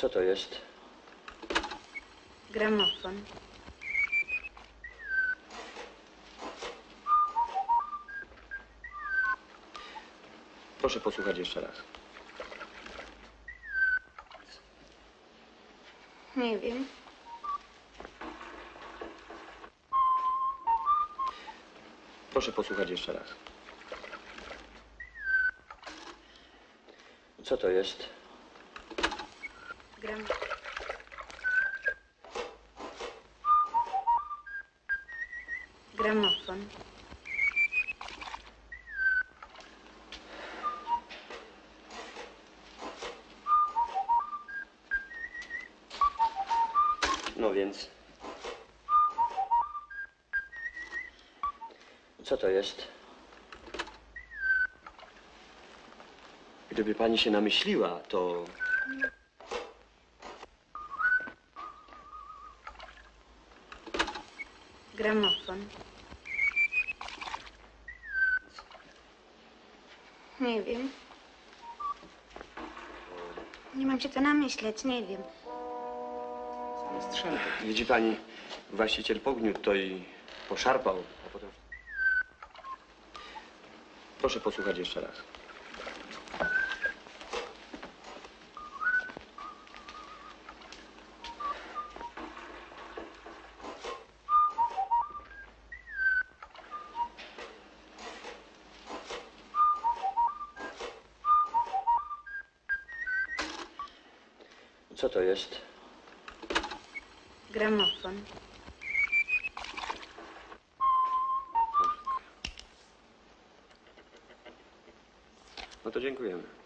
Co to jest? Gramofon. Proszę posłuchać jeszcze raz. Nie wiem. Proszę posłuchać jeszcze raz. Co to jest? Gramofon. No więc. Co to jest? Gdyby pani się namyśliła, to... Gramofon. Nie wiem. Nie mam się co namyśleć, nie wiem. Strzępek. Widzi pani, właściciel pogniótł to i poszarpał, a potem... Proszę posłuchać jeszcze raz. Co to jest? Gramofon. No to dziękujemy.